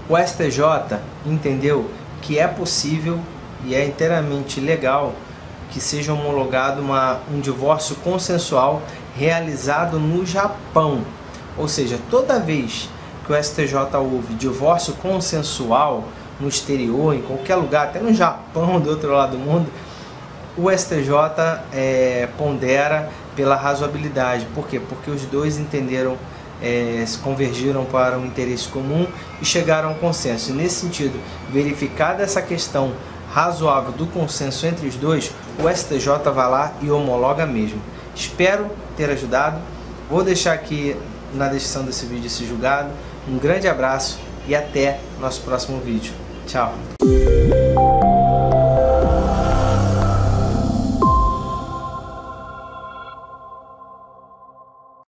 O STJ entendeu que é possível e é inteiramente legal que seja homologado um divórcio consensual realizado no Japão. Ou seja, toda vez que o STJ ouve divórcio consensual no exterior, em qualquer lugar, até no Japão, do outro lado do mundo, o STJ pondera pela razoabilidade. Por quê? Porque os dois entenderam, se convergiram para um interesse comum e chegaram a um consenso. E nesse sentido, verificada essa questão razoável do consenso entre os dois, o STJ vai lá e homologa mesmo. Espero ter ajudado. Vou deixar aqui na descrição desse vídeo esse julgado. Um grande abraço e até nosso próximo vídeo. Tchau!